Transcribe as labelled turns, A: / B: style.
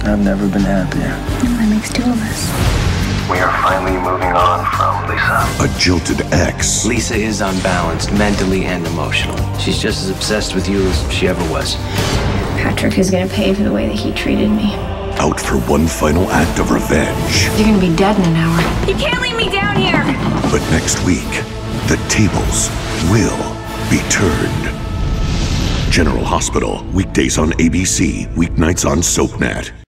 A: I've never been happier.
B: And that makes two of us.
C: We are finally moving on from Lisa.
D: A jilted ex.
E: Lisa is unbalanced mentally and emotionally. She's just as obsessed with you as she ever was.
B: Patrick is gonna pay for the way that he treated me.
D: Out for one final act of revenge.
B: You're gonna be dead in an hour. You can't leave me down here!
D: But next week, the tables will be turned. General Hospital, weekdays on ABC, weeknights on SoapNet.